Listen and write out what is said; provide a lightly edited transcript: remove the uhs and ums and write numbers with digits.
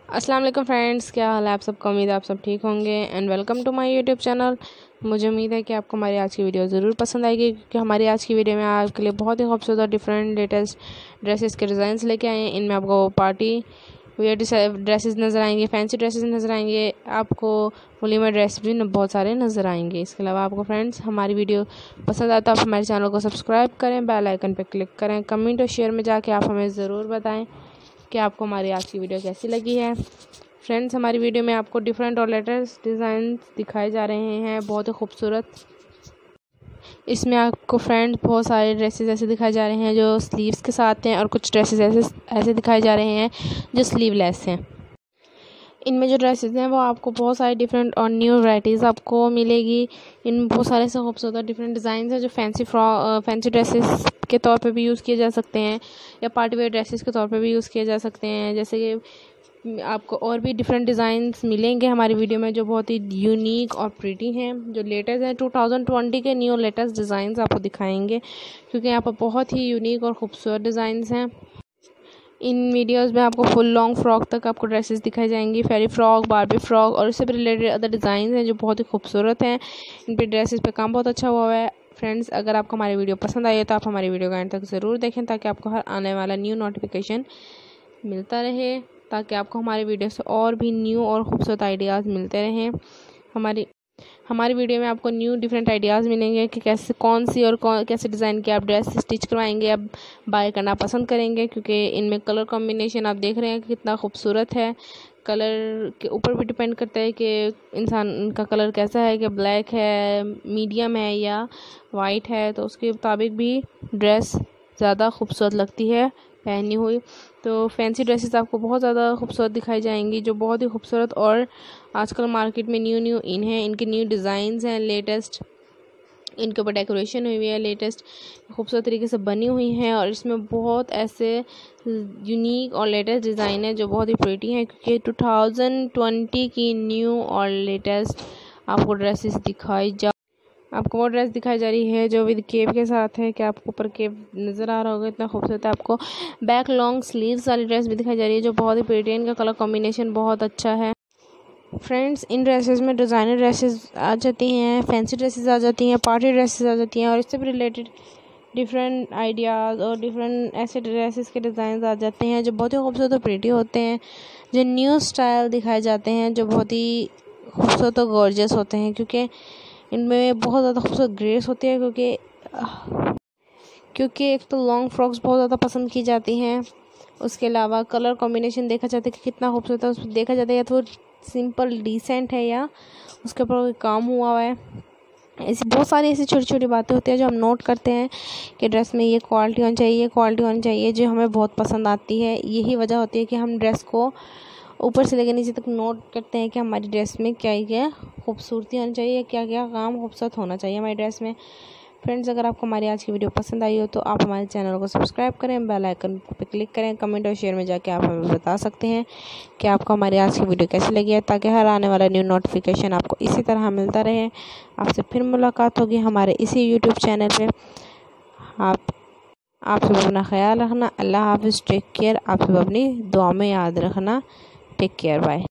अस्सलाम वालेकुम फ्रेंड्स, क्या हाल है आप सबका। उम्मीद है आप सब ठीक होंगे and welcome to my YouTube channel. मुझे उम्मीद है कि आपको हमारी आज की वीडियो ज़रूर पसंद आएगी, क्योंकि हमारी आज की वीडियो में आपके लिए बहुत ही खूबसूरत डिफरेंट लेटेस्ट ड्रेसेस के डिज़ाइंस लेके आए हैं। इनमें आपको पार्टी वेयर ड्रेसेस नज़र आएंगे, फैंसी ड्रेसेस नज़र आएंगे, आपको वलीमा ड्रेस भी बहुत सारे नज़र आएंगे। इसके अलावा आपको फ्रेंड्स हमारी वीडियो पसंद आता है आप हमारे चैनल को सब्सक्राइब करें, बेल आइकन पर क्लिक करें, कमेंट और शेयर में जाके आप हमें ज़रूर बताएँ कि आपको हमारी आज की वीडियो कैसी लगी है। फ्रेंड्स, हमारी वीडियो में आपको डिफरेंट और लेटेस्ट डिज़ाइन दिखाए जा रहे हैं, बहुत ही खूबसूरत। इसमें आपको फ्रेंड्स बहुत सारे ड्रेसेस ऐसे दिखाए जा रहे हैं जो स्लीव्स के साथ हैं, और कुछ ड्रेसेस ऐसे दिखाए जा रहे हैं जो स्लीवलेस हैं। इनमें जो ड्रेसेस हैं वो आपको बहुत सारे डिफरेंट और न्यू वैराइटीज़ आपको मिलेगी। इनमें बहुत सारे से खूबसूरत डिफरेंट डिज़ाइन हैं जो फैंसी ड्रेसेस के तौर पे भी यूज़ किए जा सकते हैं, या पार्टी वेयर ड्रेसेस के तौर पे भी यूज़ किए जा सकते हैं। जैसे कि आपको और भी डिफरेंट डिज़ाइंस मिलेंगे हमारी वीडियो में जो बहुत ही यूनिक और प्रीटी हैं, जो लेटेस्ट हैं। 2020 के न्यू लेटेस्ट डिज़ाइंस आपको दिखाएंगे, क्योंकि यहाँ पर बहुत ही यूनिक और ख़ूबसूरत डिज़ाइंस हैं। इन वीडियोस में आपको फुल लॉन्ग फ्रॉक तक आपको ड्रेसेस दिखाई जाएंगी, फेरी फ्रॉक, बारबी फ्रॉक और इससे भी रिलेटेड अदर डिज़ाइन हैं जो बहुत ही खूबसूरत हैं। इन पे ड्रेसेस पे काम बहुत अच्छा हुआ है। फ्रेंड्स, अगर आपको हमारी वीडियो पसंद आई है तो आप हमारी वीडियो का एंड तक ज़रूर देखें, ताकि आपको हर आने वाला न्यू नोटिफिकेशन मिलता रहे, ताकि आपको हमारी वीडियो से और भी न्यू और ख़ूबसूरत आइडियाज़ मिलते रहें। हमारी वीडियो में आपको न्यू डिफरेंट आइडियाज़ मिलेंगे कि कैसे डिज़ाइन की आप ड्रेस स्टिच करवाएंगे, आप बाय करना पसंद करेंगे, क्योंकि इनमें कलर कॉम्बिनेशन आप देख रहे हैं कि कितना खूबसूरत है। कलर के ऊपर भी डिपेंड करता है कि इंसान का कलर कैसा है, कि ब्लैक है, मीडियम है या वाइट है, तो उसके मुताबिक भी ड्रेस ज़्यादा खूबसूरत लगती है पहनी हुई। तो फैंसी ड्रेसेस आपको बहुत ज़्यादा खूबसूरत दिखाई जाएंगी, जो बहुत ही खूबसूरत और आजकल मार्केट में न्यू इन हैं। इनके न्यू डिज़ाइंस हैं, लेटेस्ट इनके ऊपर डेकोरेशन हुई है, लेटेस्ट खूबसूरत तरीके से बनी हुई हैं, और इसमें बहुत ऐसे यूनिक और लेटेस्ट डिज़ाइन है जो बहुत ही प्रीटी हैं, क्योंकि 2020 की न्यू और लेटेस्ट आपको वो ड्रेस दिखाई जा रही है जो विद केप के साथ है, कि आपको ऊपर केप नज़र आ रहा होगा, इतना खूबसूरत है। आपको बैक लॉन्ग स्लीव्स वाली ड्रेस भी दिखाई जा रही है जो बहुत ही प्रीटी है। इनका कलर कॉम्बिनेशन बहुत अच्छा है। फ्रेंड्स, इन ड्रेसेस में डिज़ाइनर ड्रेसेस आ जाती हैं, फैंसी ड्रेसेस आ जाती हैं, पार्टी ड्रेसेस आ जाती हैं, और इससे भी रिलेटेड डिफरेंट आइडियाज़ और डिफरेंट ऐसे ड्रेसेस के डिज़ाइन आ जाते हैं जो बहुत ही खूबसूरत और प्रीटी होते हैं, जो न्यू स्टाइल दिखाए जाते हैं, जो बहुत ही खूबसूरत और गॉर्जियस होते हैं, क्योंकि इनमें बहुत ज़्यादा खूबसूरत ग्रेस होती है। क्योंकि एक तो लॉन्ग फ्रॉक्स बहुत ज़्यादा पसंद की जाती हैं, उसके अलावा कलर कॉम्बिनेशन देखा जाता है कि कितना खूबसूरत है, उसमें देखा जाता है या तो सिंपल डिसेंट है या उसके ऊपर कोई काम हुआ है। ऐसी बहुत सारी ऐसी छोटी छोटी बातें होती हैं जो हम नोट करते हैं कि ड्रेस में ये क्वालिटी होनी चाहिए, ये क्वालिटी होनी चाहिए, जो हमें बहुत पसंद आती है। यही वजह होती है कि हम ड्रेस को ऊपर से लेकर नीचे तक नोट करते हैं कि हमारी ड्रेस में क्या क्या खूबसूरती होनी चाहिए, क्या क्या काम खूबसूरत होना चाहिए हमारी ड्रेस में। फ्रेंड्स, अगर आपको हमारी आज की वीडियो पसंद आई हो तो आप हमारे चैनल को सब्सक्राइब करें, बेल आइकन पर क्लिक करें, कमेंट और शेयर में जाके आप हमें बता सकते हैं कि आपको हमारी आज की वीडियो कैसी लगी है, ताकि हर आने वाला न्यू नोटिफिकेशन आपको इसी तरह मिलता रहे। आपसे फिर मुलाकात होगी हमारे इसी यूट्यूब चैनल पर। आप सब अपना ख्याल रखना। अल्लाह हाफिज़, टेक केयर। आप सब अपनी दुआ में याद रखना। Take care, bye.